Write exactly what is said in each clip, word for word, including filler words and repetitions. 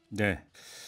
네.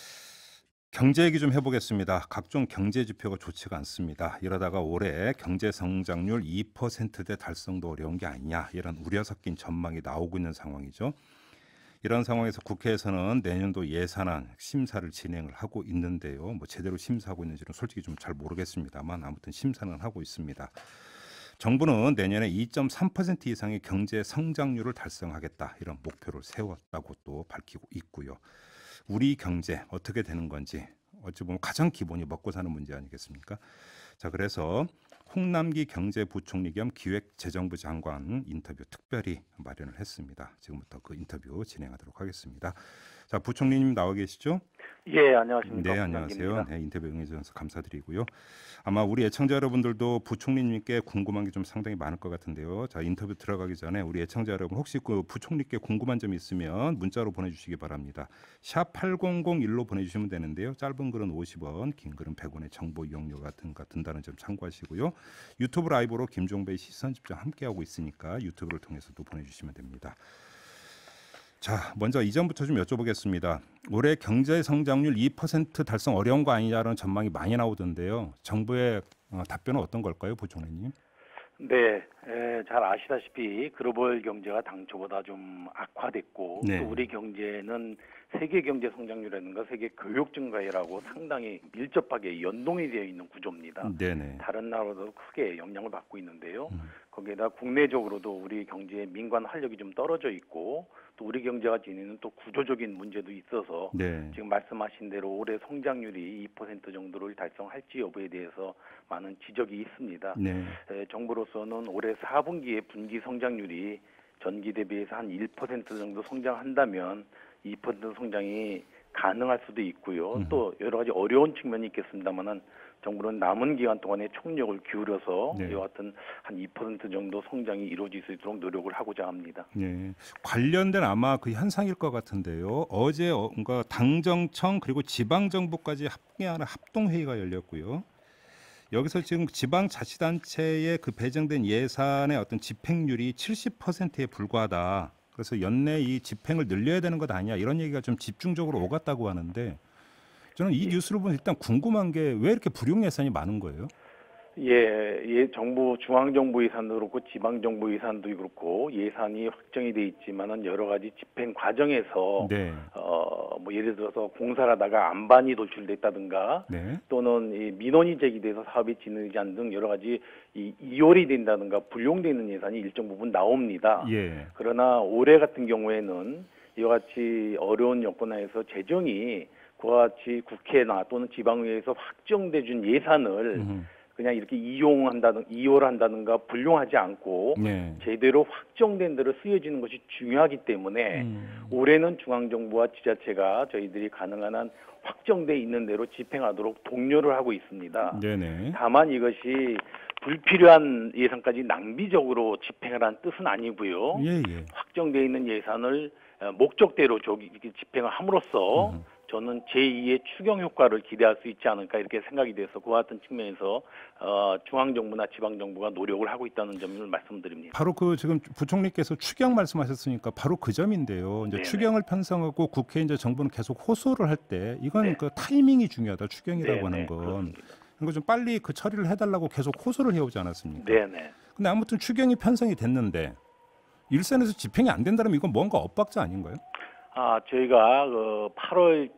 경제 얘기 좀 해보겠습니다. 각종 경제 지표가 좋지가 않습니다. 이러다가 올해 경제 성장률 이 퍼센트대 달성도 어려운 게 아니냐 이런 우려 섞인 전망이 나오고 있는 상황이죠. 이런 상황에서 국회에서는 내년도 예산안 심사를 진행을 하고 있는데요. 뭐 제대로 심사하고 있는지는 솔직히 좀 잘 모르겠습니다만 아무튼 심사는 하고 있습니다. 정부는 내년에 이 점 삼 퍼센트 이상의 경제 성장률을 달성하겠다 이런 목표를 세웠다고 또 밝히고 있고요. 우리 경제 어떻게 되는 건지 어찌 보면 가장 기본이 먹고 사는 문제 아니겠습니까? 자, 그래서 홍남기 경제부총리 겸 기획재정부 장관 인터뷰 특별히 마련을 했습니다. 지금부터 그 인터뷰 진행하도록 하겠습니다. 자, 부총리님 나와 계시죠? 예, 안녕하십니까. 네, 안녕하세요. 홍남기입니다. 네, 인터뷰 응해주셔서 감사드리고요. 아마 우리 애청자 여러분들도 부총리님께 궁금한 게 좀 상당히 많을 것 같은데요. 자, 인터뷰 들어가기 전에 우리 애청자 여러분 혹시 그 부총리께 궁금한 점 있으면 문자로 보내주시기 바랍니다. 샵 팔공공일로 보내주시면 되는데요. 짧은 글은 오십 원, 긴 글은 백 원의 정보 이용료 같은 거 든다는 점 참고하시고요. 유튜브 라이브로 김종배의 시선 집중 함께하고 있으니까 유튜브를 통해서도 보내주시면 됩니다. 자, 먼저 이전부터 좀 여쭤보겠습니다. 올해 경제 성장률 이 퍼센트 달성 어려운 거 아니냐는 전망이 많이 나오던데요. 정부의 어, 답변은 어떤 걸까요, 부총리님? 네, 에, 잘 아시다시피 글로벌 경제가 당초보다 좀 악화됐고 네. 또 우리 경제는 세계 경제 성장률이라든가 세계 교육 증가율하고 상당히 밀접하게 연동이 되어 있는 구조입니다. 네네. 다른 나라도 크게 영향을 받고 있는데요. 음. 거기에다 국내적으로도 우리 경제의 민관 활력이 좀 떨어져 있고 또 우리 경제가 지니는 또 구조적인 문제도 있어서 네. 지금 말씀하신 대로 올해 성장률이 이 퍼센트 정도를 달성할지 여부에 대해서 많은 지적이 있습니다. 네. 에, 정부로서는 올해 사 분기의 분기 성장률이 전기 대비해서 한 일 퍼센트 정도 성장한다면 이 퍼센트 성장이 가능할 수도 있고요. 음. 또 여러 가지 어려운 측면이 있겠습니다만은 정부는 남은 기간 동안에 총력을 기울여서 네. 이와 같은 한 이 퍼센트 정도 성장이 이루어질 수 있도록 노력을 하고자 합니다. 네. 관련된 아마 그 현상일 것 같은데요. 어제 어, 뭔가 당정청 그리고 지방 정부까지 합의하는 합동 회의가 열렸고요. 여기서 지금 지방자치단체에 그 배정된 예산의 어떤 집행률이 칠십 퍼센트에 불과하다. 그래서 연내 이 집행을 늘려야 되는 것 아니냐 이런 얘기가 좀 집중적으로 오갔다고 하는데 저는 이 뉴스를 보면 일단 궁금한 게 왜 이렇게 불용 예산이 많은 거예요? 예, 예, 정부 중앙정부 예산도 그렇고 지방정부 예산도 그렇고 예산이 확정이 돼 있지만은 여러 가지 집행 과정에서 네. 어, 뭐 예를 들어서 공사를 하다가 안반이 돌출됐다든가 네. 또는 이 민원이 제기돼서 사업이 진행되지 않는 등 여러 가지 이 이월이 된다든가 불용되는 예산이 일정 부분 나옵니다. 예. 그러나 올해 같은 경우에는 이와 같이 어려운 여건 하에서 재정이 그와 같이 국회나 또는 지방의회에서 확정돼 준 예산을 음흠. 그냥 이렇게 이용한다든 이용한다든가 불용하지 않고 네. 제대로 확정된 대로 쓰여지는 것이 중요하기 때문에 음. 올해는 중앙정부와 지자체가 저희들이 가능한 한 확정돼 있는 대로 집행하도록 독려를 하고 있습니다. 네네. 다만 이것이 불필요한 예산까지 낭비적으로 집행을 한 뜻은 아니고요. 예, 예. 확정돼 있는 예산을 목적대로 저기 이렇게 집행을 함으로써 음. 저는 제이의 추경 효과를 기대할 수 있지 않을까 이렇게 생각이 돼서 그와 같은 측면에서 어, 중앙정부나 지방정부가 노력을 하고 있다는 점을 말씀드립니다. 바로 그 지금 부총리께서 추경 말씀하셨으니까 바로 그 점인데요. 이제 네네. 추경을 편성하고 국회 이제 정부는 계속 호소를 할 때 이건 네. 그 타이밍이 중요하다. 추경이라고 네네, 하는 건. 그렇습니다. 그러니까 좀 빨리 그 처리를 해달라고 계속 호소를 해오지 않았습니까? 네네. 근데 아무튼 추경이 편성이 됐는데 일선에서 집행이 안 된다면 이건 뭔가 엇박자 아닌가요? 아, 저희가 그 팔월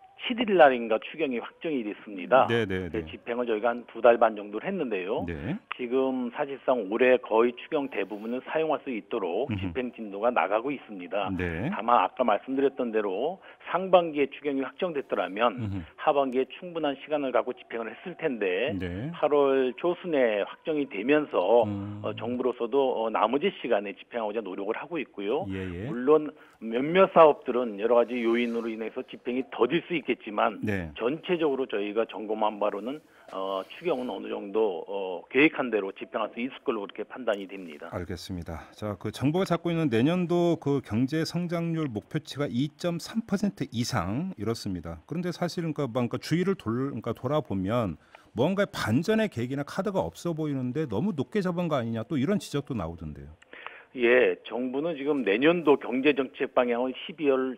칠일 날인가 추경이 확정이 됐습니다. 네네네. 그 집행을 저희가 한 두 달 반 정도를 했는데요. 네. 지금 사실상 올해 거의 추경 대부분을 사용할 수 있도록 음흠. 집행 진도가 나가고 있습니다. 네. 다만 아까 말씀드렸던 대로 상반기에 추경이 확정됐더라면 음흠. 하반기에 충분한 시간을 갖고 집행을 했을 텐데 네. 팔월 초순에 확정이 되면서 음. 어, 정부로서도 어, 나머지 시간에 집행하고자 노력을 하고 있고요. 예예. 물론 몇몇 사업들은 여러 가지 요인으로 인해서 집행이 더딜 수 있겠지만 네. 전체적으로 저희가 점검한 바로는 어, 추경은 어느 정도 어, 계획한 대로 집행할 수 있을 걸로 그렇게 판단이 됩니다. 알겠습니다. 자, 그 정부가 잡고 있는 내년도 그 경제 성장률 목표치가 이 점 삼 퍼센트 이상 이렇습니다. 그런데 사실은 그 뭔가 주위를 돌, 그러니까 돌아보면 뭔가 반전의 계기나 카드가 없어 보이는데 너무 높게 잡은 거 아니냐 또 이런 지적도 나오던데요. 예, 정부는 지금 내년도 경제정책 방향을 십이월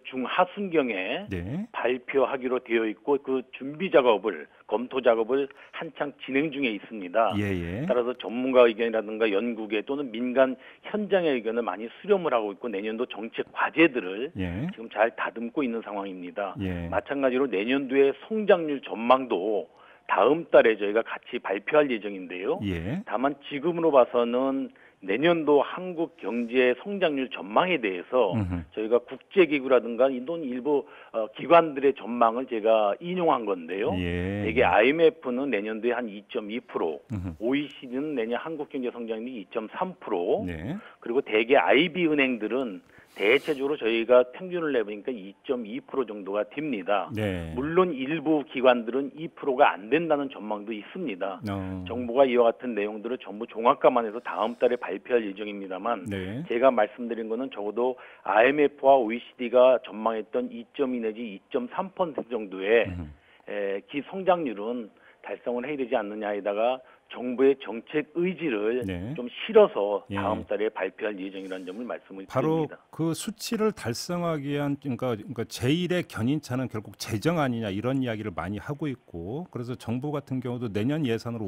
중하순경에 네. 발표하기로 되어 있고 그 준비 작업을 검토 작업을 한창 진행 중에 있습니다. 예예. 따라서 전문가 의견이라든가 연구계 또는 민간 현장의 의견을 많이 수렴을 하고 있고 내년도 정책 과제들을 예. 지금 잘 다듬고 있는 상황입니다. 예. 마찬가지로 내년도의 성장률 전망도 다음 달에 저희가 같이 발표할 예정인데요. 예. 다만 지금으로 봐서는 내년도 한국 경제 성장률 전망에 대해서 음흠. 저희가 국제기구라든가 이런 일부 어, 기관들의 전망을 제가 인용한 건데요. 예. 대개 아이엠에프는 내년도에 한 이 점 이 퍼센트, 음흠. 오이시디는 내년 한국 경제 성장률이 이 점 삼 퍼센트, 네. 그리고 대개 아이비 은행들은 대체적으로 저희가 평균을 내보니까 이 점 이 퍼센트 정도가 됩니다. 네. 물론 일부 기관들은 이 퍼센트가 안 된다는 전망도 있습니다. 어. 정부가 이와 같은 내용들을 전부 종합감안 해서 다음 달에 발표할 예정입니다만 네. 제가 말씀드린 거는 적어도 아이엠에프와 오이시디가 전망했던 이 점 이 내지 이 점 삼 퍼센트 정도의 음. 에, 기성장률은 달성을 해야 되지 않느냐에다가 정부의 정책 의지를 네. 좀 실어서 예. 다음 달에 발표할 예정이라는 점을 말씀을 바로 드립니다. 그 수치를 달성하기 위한 그러니까, 그러니까 제일의 견인차는 결국 재정 아니냐 이런 이야기를 많이 하고 있고 그래서 정부 같은 경우도 내년 예산으로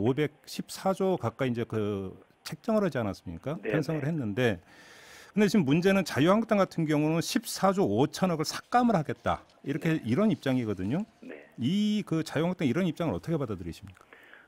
오백십사조 가까이 이제 그 책정을 하지 않았습니까? 네네. 편성을 했는데 근데 지금 문제는 자유한국당 같은 경우는 십사조 오천억을 삭감을 하겠다 이렇게 이런 입장이거든요. 네. 이 그 자유한국당 이런 입장을 어떻게 받아들이십니까?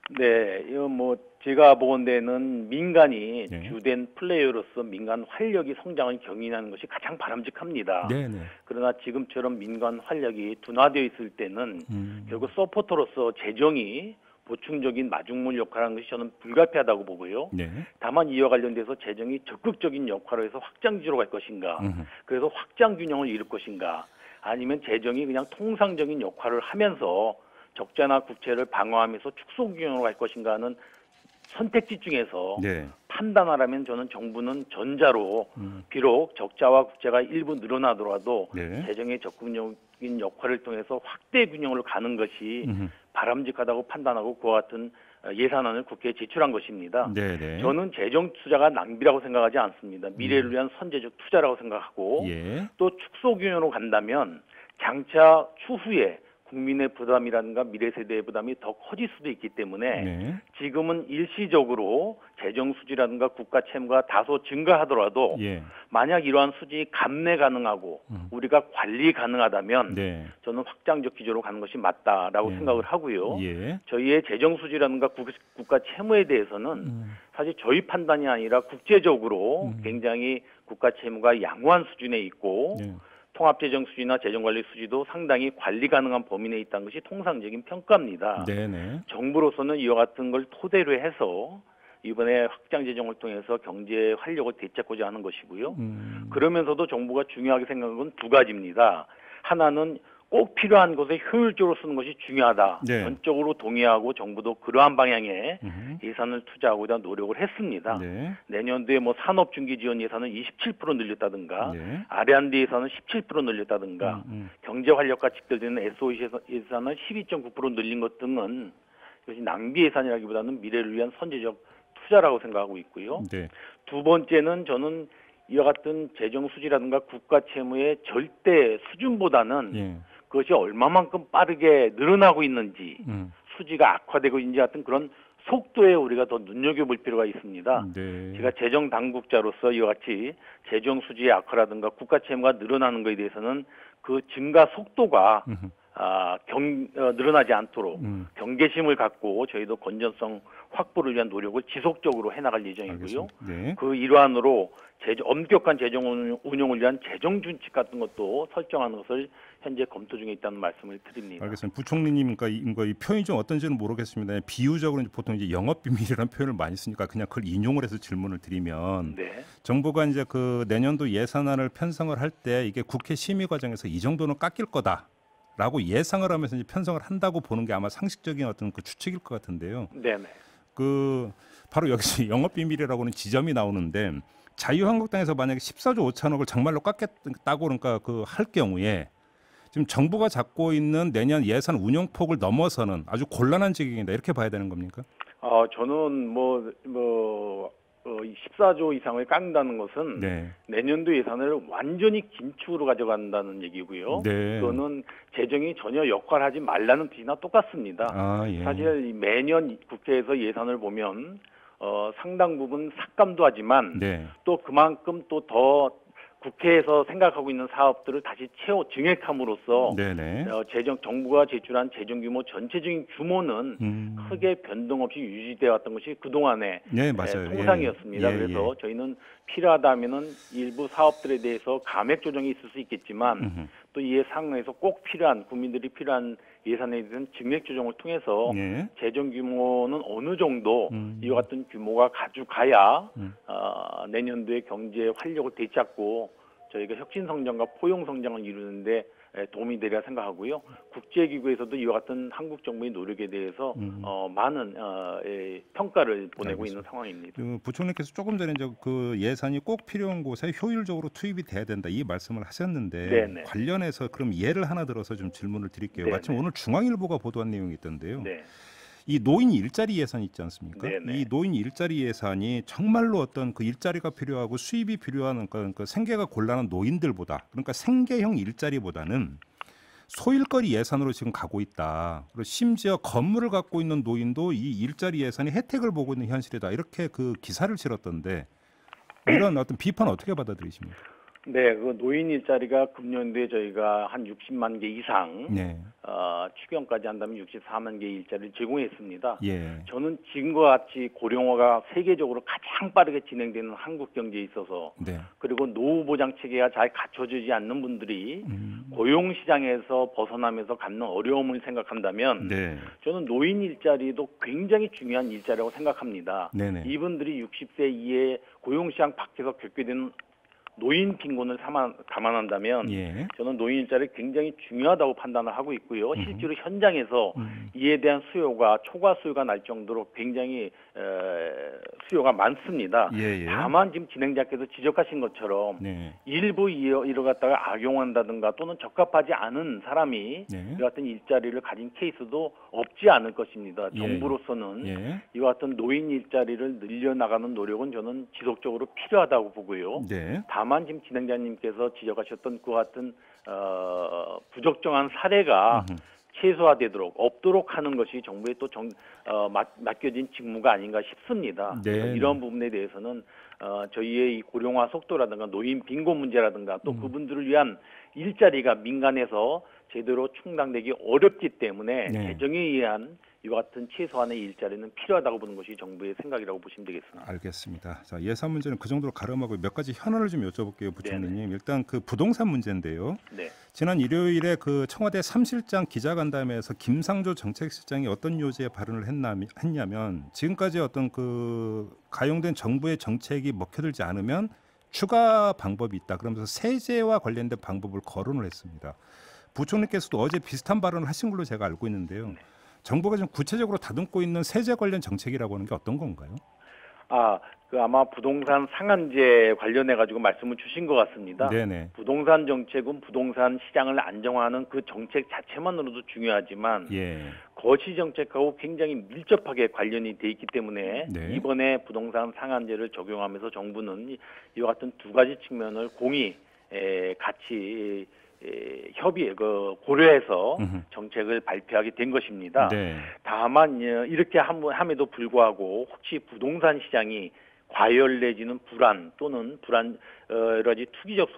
네, 이거 뭐 제가 보건대는 민간이 네. 주된 플레이어로서 민간 활력이 성장을 경인하는 것이 가장 바람직합니다. 네네. 그러나 지금처럼 민간 활력이 둔화되어 있을 때는 음. 결국 서포터로서 재정이 보충적인 마중물 역할을 하는 것이 저는 불가피하다고 보고요. 네. 다만 이와 관련돼서 재정이 적극적인 역할을 해서 확장지로 갈 것인가, 음흠. 그래서 확장 균형을 이룰 것인가, 아니면 재정이 그냥 통상적인 역할을 하면서 적자나 국채를 방어하면서 축소 균형으로 갈 것인가 하는 선택지 중에서 네. 판단하라면 저는 정부는 전자로 음. 비록 적자와 국채가 일부 늘어나더라도 네. 재정의 적극적인 역할을 통해서 확대 균형을 가는 것이 음흠. 바람직하다고 판단하고 그와 같은 예산안을 국회에 제출한 것입니다. 네네. 저는 재정 투자가 낭비라고 생각하지 않습니다. 미래를 위한 선제적 투자라고 생각하고 예. 또 축소 균형으로 간다면 장차 추후에 국민의 부담이라든가 미래 세대의 부담이 더 커질 수도 있기 때문에 네. 지금은 일시적으로 재정 수지라든가 국가 채무가 다소 증가하더라도 예. 만약 이러한 수지 감내 가능하고 음. 우리가 관리 가능하다면 네. 저는 확장적 기조로 가는 것이 맞다라고 예. 생각을 하고요. 예. 저희의 재정 수지라든가 국, 국가 채무에 대해서는 음. 사실 저희 판단이 아니라 국제적으로 음. 굉장히 국가 채무가 양호한 수준에 있고 네. 통합재정 수지나 재정관리 수지도 상당히 관리 가능한 범위 내에 있다는 것이 통상적인 평가입니다. 네네. 정부로서는 이와 같은 걸 토대로 해서 이번에 확장 재정을 통해서 경제 활력을 되찾고자 하는 것이고요. 음. 그러면서도 정부가 중요하게 생각한 건 두 가지입니다. 하나는 꼭 필요한 것에 효율적으로 쓰는 것이 중요하다. 네. 전적으로 동의하고 정부도 그러한 방향의 음. 예산을 투자하고자 노력을 했습니다. 네. 내년도에 뭐 산업중기지원 예산을 이십칠 퍼센트 늘렸다든가 네. 알앤디 예산을 십칠 퍼센트 늘렸다든가 음, 음. 경제활력과 직결되는 에스오이 예산을 십이 점 구 퍼센트 늘린 것 등은 이것이 낭비 예산이라기보다는 미래를 위한 선제적 투자라고 생각하고 있고요. 네. 두 번째는 저는 이와 같은 재정 수지라든가 국가 채무의 절대 수준보다는 예. 그것이 얼마만큼 빠르게 늘어나고 있는지 음. 수지가 악화되고 있는지 같은 그런 속도에 우리가 더 눈여겨볼 필요가 있습니다. 네. 제가 재정 당국자로서 이와 같이 재정 수지의 악화라든가 국가 채무가 늘어나는 것에 대해서는 그 증가 속도가 음흠. 아, 경, 어, 늘어나지 않도록 음. 경계심을 갖고 저희도 건전성 확보를 위한 노력을 지속적으로 해나갈 예정이고요. 알겠습니다. 네. 그 일환으로 재정, 엄격한 재정 운용- 운용을 위한 재정 준칙 같은 것도 설정하는 것을 현재 검토 중에 있다는 말씀을 드립니다. 알겠습니다. 부총리님, 그러니까 이, 그러니까 이 표현이 좀 어떤지는 모르겠습니다. 비유적으로 이제 보통 이제 영업 비밀이라는 표현을 많이 쓰니까 그냥 그걸 인용을 해서 질문을 드리면 네. 정부가 이제 그 내년도 예산안을 편성을 할 때 이게 국회 심의 과정에서 이 정도는 깎일 거다라고 예상을 하면서 이제 편성을 한다고 보는 게 아마 상식적인 어떤 그 추측일 것 같은데요. 네네. 그 바로 여기서 영업 비밀이라고는 지점이 나오는데 자유한국당에서 만약에 십사조 오천억을 정말로 깎겠다고 그러니까 그 할 경우에 지금 정부가 잡고 있는 내년 예산 운용폭을 넘어서는 아주 곤란한 지경이다 이렇게 봐야 되는 겁니까? 어, 저는 뭐, 뭐, 어, 십사조 이상을 깎는다는 것은 네. 내년도 예산을 완전히 긴축으로 가져간다는 얘기고요. 네. 그거는 재정이 전혀 역할하지 말라는 뜻이나 똑같습니다. 아, 예. 사실 매년 국회에서 예산을 보면 어, 상당 부분 삭감도 하지만 네. 또 그만큼 또 더 국회에서 생각하고 있는 사업들을 다시 채워 증액함으로써 네네. 어, 재정 정부가 제출한 재정 규모 전체적인 규모는 음. 크게 변동 없이 유지되어 왔던 것이 그동안의 네, 맞아요. 에, 통상이었습니다. 예, 예, 그래서 예. 저희는 필요하다면은 일부 사업들에 대해서 감액 조정이 있을 수 있겠지만 음흠. 또 이에 상응해서 꼭 필요한 국민들이 필요한 예산에 대한 증액 조정을 통해서 예. 재정 규모는 어느 정도 음. 이와 같은 규모가 가져가야 음. 어, 내년도에 경제 활력을 되찾고 저희가 혁신 성장과 포용 성장을 이루는데 도움이 되리라 생각하고요. 국제기구에서도 이와 같은 한국 정부의 노력에 대해서 음. 어, 많은 어, 예, 평가를 보내고 알겠습니다. 있는 상황입니다. 그 부총리께서 조금 전에 이제 그 예산이 꼭 필요한 곳에 효율적으로 투입이 돼야 된다 이 말씀을 하셨는데 네네. 관련해서 그럼 예를 하나 들어서 좀 질문을 드릴게요. 네네. 마침 오늘 중앙일보가 보도한 내용이 있던데요. 네. 이 노인 일자리 예산 있지 않습니까? 네네. 이 노인 일자리 예산이 정말로 어떤 그 일자리가 필요하고 수입이 필요한 그 생계가 곤란한 노인들보다 그러니까 생계형 일자리보다는 소일거리 예산으로 지금 가고 있다. 그리고 심지어 건물을 갖고 있는 노인도 이 일자리 예산이 혜택을 보고 있는 현실이다. 이렇게 그 기사를 실었던데 이런 어떤 비판 어떻게 받아들이십니까? 네, 그 노인 일자리가 금년도에 저희가 한 육십만 개 이상, 네. 어, 추경까지 한다면 육십사만 개 일자리를 제공했습니다. 예. 저는 지금과 같이 고령화가 세계적으로 가장 빠르게 진행되는 한국 경제에 있어서 네. 그리고 노후 보장 체계가 잘 갖춰지지 않는 분들이 음. 고용 시장에서 벗어나면서 갖는 어려움을 생각한다면 네. 저는 노인 일자리도 굉장히 중요한 일자리라고 생각합니다. 네네. 이분들이 육십 세 이에 고용 시장 밖에서 겪게 되는 노인 빈곤을 감안, 감안한다면 예. 저는 노인 일자리 굉장히 중요하다고 판단을 하고 있고요. 음흠. 실제로 현장에서 음. 이에 대한 수요가 초과 수요가 날 정도로 굉장히 에, 수요가 많습니다. 예, 예. 다만 지금 진행자께서 지적하신 것처럼 네. 일부 이어 이를 갖다가 악용한다든가 또는 적합하지 않은 사람이 네. 이 같은 일자리를 가진 케이스도 없지 않을 것입니다. 예. 정부로서는 예. 이와 같은 노인 일자리를 늘려나가는 노력은 저는 지속적으로 필요하다고 보고요. 네. 다만 지금 진행자님께서 지적하셨던 그 같은 어, 부적정한 사례가 음흠. 최소화되도록 없도록 하는 것이 정부의 또 정, 어, 맡, 맡겨진 직무가 아닌가 싶습니다. 네. 그래서 이런 부분에 대해서는 어, 저희의 이 고령화 속도라든가 노인 빈곤 문제라든가 또 음. 그분들을 위한 일자리가 민간에서 제대로 충당되기 어렵기 때문에 네. 재정에 의한 이와 같은 최소한의 일자리는 필요하다고 보는 것이 정부의 생각이라고 보시면 되겠습니다. 알겠습니다. 자, 예산 문제는 그 정도로 가름하고 몇 가지 현안을 좀 여쭤볼게요, 부총리님. 네네. 일단 그 부동산 문제인데요. 네. 지난 일요일에 그 청와대 삼 실장 기자간담회에서 김상조 정책실장이 어떤 요지에 발언을 했나, 했냐면 지금까지 어떤 그 가용된 정부의 정책이 먹혀들지 않으면 추가 방법이 있다. 그러면서 세제와 관련된 방법을 거론을 했습니다. 부총리께서도 어제 비슷한 발언을 하신 걸로 제가 알고 있는데요. 네. 정부가 좀 구체적으로 다듬고 있는 세제 관련 정책이라고 하는 게 어떤 건가요? 아, 그 아마 부동산 상한제 관련해 가지고 말씀을 주신 것 같습니다. 네네. 부동산 정책은 부동산 시장을 안정화하는 그 정책 자체만으로도 중요하지만 예. 거시 정책하고 굉장히 밀접하게 관련이 돼 있기 때문에 네. 이번에 부동산 상한제를 적용하면서 정부는 이와 같은 두 가지 측면을 공히 에, 같이 에, 협의 그 고려해서 음흠. 정책을 발표하게 된 것입니다. 네. 다만 어, 이렇게 함- 함에도 불구하고 혹시 부동산 시장이 과열 내지는 불안 또는 불안 어, 여러 가지 투기적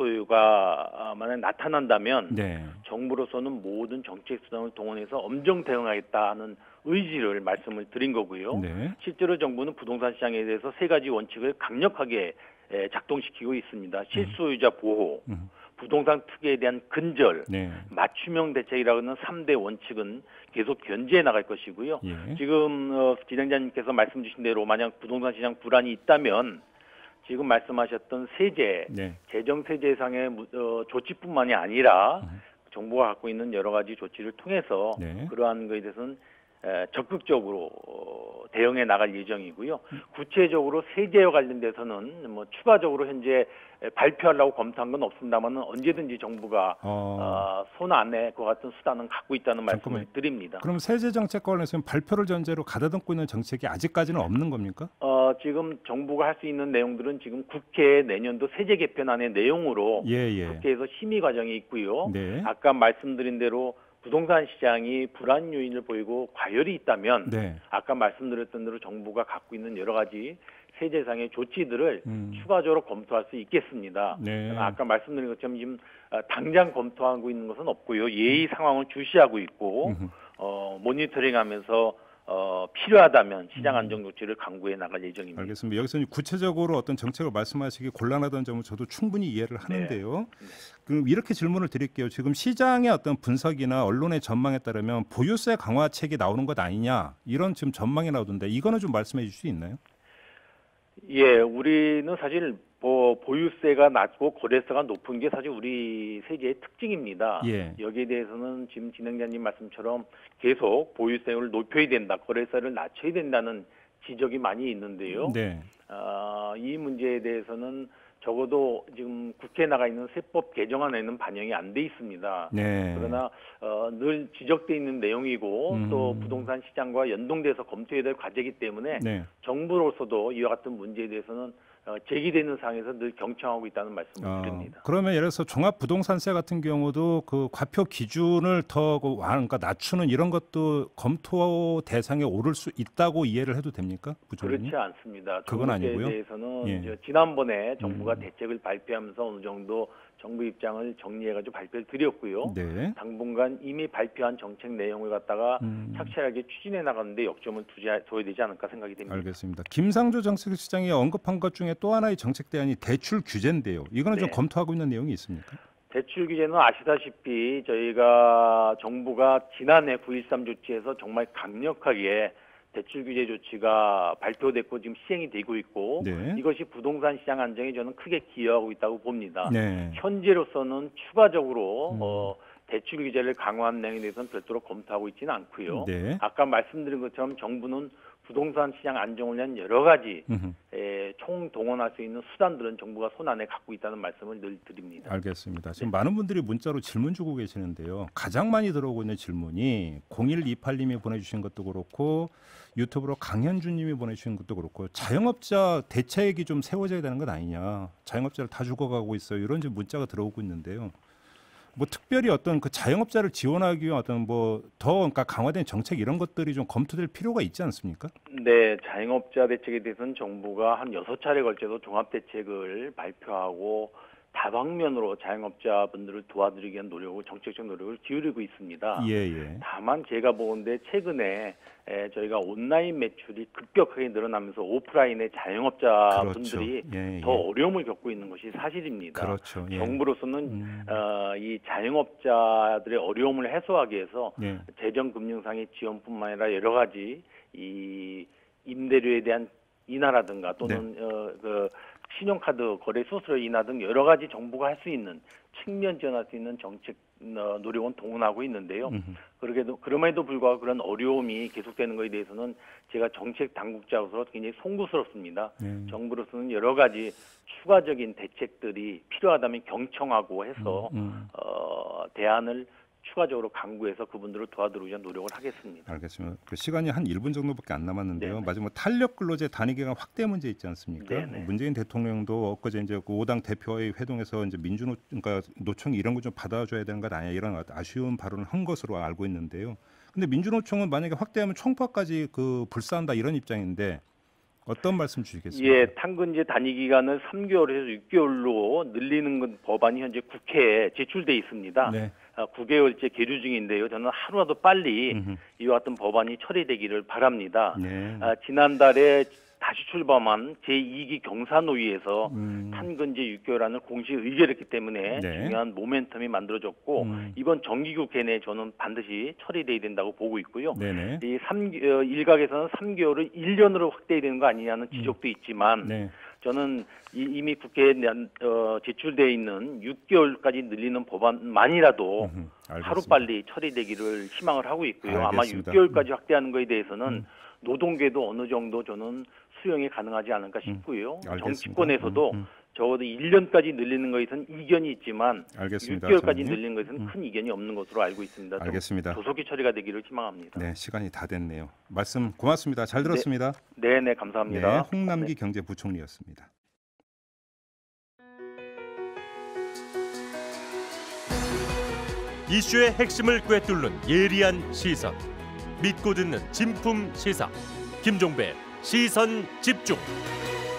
소유가 만약 나타난다면 네. 정부로서는 모든 정책 수단을 동원해서 엄정 대응하겠다는 의지를 말씀을 드린 거고요. 네. 실제로 정부는 부동산 시장에 대해서 세 가지 원칙을 강력하게 에, 작동시키고 있습니다. 실소유자 보호, 음. 부동산 투기에 대한 근절, 네. 맞춤형 대책이라고 하는 삼 대 원칙은 계속 견제해 나갈 것이고요. 예. 지금 어, 진행자님께서 말씀 주신 대로 만약 부동산 시장 불안이 있다면 지금 말씀하셨던 세제, 네. 재정 세제상의 무- 어, 조치뿐만이 아니라 음. 정부가 갖고 있는 여러 가지 조치를 통해서 네. 그러한 것에 대해서는 에, 적극적으로 어, 대응해 나갈 예정이고요. 구체적으로 세제와 관련돼서는 뭐 추가적으로 현재 발표하려고 검토한 건 없습니다만 언제든지 정부가 어, 어, 손 안에 그 같은 수단은 갖고 있다는 말씀을 잠깐만요. 드립니다. 그럼 세제 정책 관련해서 발표를 전제로 가다듬고 있는 정책이 아직까지는 없는 겁니까? 어, 지금 정부가 할 수 있는 내용들은 지금 국회 내년도 세제 개편안의 내용으로 예, 예. 국회에서 심의 과정이 있고요. 네. 아까 말씀드린 대로 부동산 시장이 불안 요인을 보이고 과열이 있다면 네. 아까 말씀드렸던 대로 정부가 갖고 있는 여러 가지 세제상의 조치들을 음. 추가적으로 검토할 수 있겠습니다. 네. 아까 말씀드린 것처럼 지금 당장 검토하고 있는 것은 없고요. 예의 상황을 주시하고 있고 음흠. 어, 모니터링하면서 어, 필요하다면 시장 안정 조치를 강구해 나갈 예정입니다. 알겠습니다. 여기서 구체적으로 어떤 정책을 말씀하시기 곤란하다는 점은 저도 충분히 이해를 하는데요. 네. 그럼 이렇게 질문을 드릴게요. 지금 시장의 어떤 분석이나 언론의 전망에 따르면 보유세 강화책이 나오는 것 아니냐 이런 지금 전망이 나오던데 이거는 좀 말씀해 주실 수 있나요? 예, 우리는 사실 뭐 보유세가 낮고 거래세가 높은 게 사실 우리 세제의 특징입니다. 예. 여기에 대해서는 지금 진행자님 말씀처럼 계속 보유세를 높여야 된다, 거래세를 낮춰야 된다는 지적이 많이 있는데요. 네. 어, 이 문제에 대해서는 적어도 지금 국회에 나가 있는 세법 개정안에는 반영이 안 돼 있습니다. 네. 그러나 어, 늘 지적돼 있는 내용이고 음. 또 부동산 시장과 연동돼서 검토해야 될 과제이기 때문에 네. 정부로서도 이와 같은 문제에 대해서는 어, 제기되는 상황에서 늘 경청하고 있다는 말씀을 어, 드립니다. 그러면 예를 들어서 종합부동산세 같은 경우도 그 과표 기준을 더 그 완, 그러니까 낮추는 이런 것도 검토 대상에 오를 수 있다고 이해를 해도 됩니까? 부총리님? 그렇지 않습니다. 그건 아니고요? 대해서는 예. 이제 지난번에 정부가 음. 대책을 발표하면서 어느 정도 정부 입장을 정리해가지고 발표를 드렸고요. 네. 당분간 이미 발표한 정책 내용을 갖다가 음. 착실하게 추진해 나가는데 역점을 두자, 둬야 되지 않을까 생각이 됩니다. 알겠습니다. 김상조 정책시장이 언급한 것 중에 또 하나의 정책 대안이 대출 규제인데요. 이거는 좀 네. 검토하고 있는 내용이 있습니까? 대출 규제는 아시다시피 저희가 정부가 지난해 구일삼 조치에서 정말 강력하게 대출 규제 조치가 발표됐고 지금 시행이 되고 있고 네. 이것이 부동산 시장 안정에 저는 크게 기여하고 있다고 봅니다. 네. 현재로서는 추가적으로 음. 어, 대출 규제를 강화한 내용에 대해서는 별도로 검토하고 있지는 않고요. 네. 아까 말씀드린 것처럼 정부는 부동산 시장 안정을 위한 여러 가지 음흠. 에, 총동원할 수 있는 수단들은 정부가 손안에 갖고 있다는 말씀을 늘 드립니다. 알겠습니다. 지금 많은 분들이 문자로 질문 주고 계시는데요. 가장 많이 들어오고 있는 질문이 공일이팔님이 보내주신 것도 그렇고 유튜브로 강현주님이 보내주신 것도 그렇고 자영업자 대책이 좀 세워져야 되는 것 아니냐. 자영업자를 다 죽어가고 있어요. 이런 지금 문자가 들어오고 있는데요. 뭐 특별히 어떤 그 자영업자를 지원하기 위한 어떤 뭐 더 그러니까 강화된 정책 이런 것들이 좀 검토될 필요가 있지 않습니까? 네, 자영업자 대책에 대해서는 정부가 한 여섯 차례 걸쳐서 종합 대책을 발표하고 다방면으로 자영업자분들을 도와드리기 위한 노력을 정책적 노력을 기울이고 있습니다. 예, 예. 다만 제가 보건대 최근에 에, 저희가 온라인 매출이 급격하게 늘어나면서 오프라인의 자영업자분들이 그렇죠. 예, 예. 더 어려움을 겪고 있는 것이 사실입니다. 그렇죠. 예. 정부로서는 음. 어, 이 자영업자들의 어려움을 해소하기 위해서 예. 재정금융상의 지원뿐만 아니라 여러 가지 이 임대료에 대한 인하라든가 또는 네. 어, 그 신용카드 거래 수수료 인하 등 여러 가지 정부가 할 수 있는 측면 지원할 수 있는 정책 어, 노력은 동원하고 있는데요. 음흠. 그러게도 그럼에도 불구하고 그런 어려움이 계속되는 것에 대해서는 제가 정책 당국자로서 굉장히 송구스럽습니다. 예. 정부로서는 여러 가지 추가적인 대책들이 필요하다면 경청하고 해서 음, 음. 어, 대안을 추가적으로 강구해서 그분들을 도와드리기 위한 노력을 하겠습니다. 알겠습니다. 그 시간이 한 일 분 정도밖에 안 남았는데요. 네네. 마지막 탄력 근로제 단위 기간 확대 문제 있지 않습니까? 네네. 문재인 대통령도 엊그제 이제 그 오 당 대표와의 회동에서 이제 민주노 그러니까 노총 이런 거 좀 받아줘야 되는 것 아니야 이런 아쉬운 발언을 한 것으로 알고 있는데요. 근데 민주노총은 만약에 확대하면 총파까지 그 불사한다 이런 입장인데 어떤 말씀 주시겠습니까? 예, 탄근제 단위 기간을 삼 개월에서 육 개월로 늘리는 건 법안이 현재 국회에 제출돼 있습니다. 네. 아, 구 개월째 계류 중인데요. 저는 하루라도 빨리 음흠. 이와 같은 법안이 처리되기를 바랍니다. 네. 아, 지난달에 다시 출범한 제이 기 경사노위에서 음. 탄근제 육 개월안을 공식 의결했기 때문에 네. 중요한 모멘텀이 만들어졌고 음. 이번 정기국회 내에 저는 반드시 처리돼야 된다고 보고 있고요. 네네. 이 삼, 어, 일각에서는 삼 개월을 일 년으로 확대해야 되는 거 아니냐는 지적도 있지만 네. 저는 이, 이미 국회에 어, 제출되어 있는 육 개월까지 늘리는 법안만이라도 음흠, 하루빨리 처리되기를 희망을 하고 있고요. 알겠습니다. 아마 육 개월까지 확대하는 것에 대해서는 음. 노동계도 어느 정도 저는 수용이 가능하지 않을까 싶고요. 음, 정치권에서도 음, 음. 적어도 일 년까지 늘리는 것에선 이견이 있지만 알겠습니다, 육 개월까지 장관님. 늘리는 것은 음. 큰 이견이 없는 것으로 알고 있습니다. 좀 알겠습니다. 조속히 처리가 되기를 희망합니다. 네, 시간이 다 됐네요. 말씀 고맙습니다. 잘 들었습니다. 네, 네, 네, 감사합니다. 홍남기 네. 경제부총리였습니다. 이슈의 핵심을 꿰뚫는 예리한 시선, 믿고 듣는 진품 시사, 김종배 시선 집중.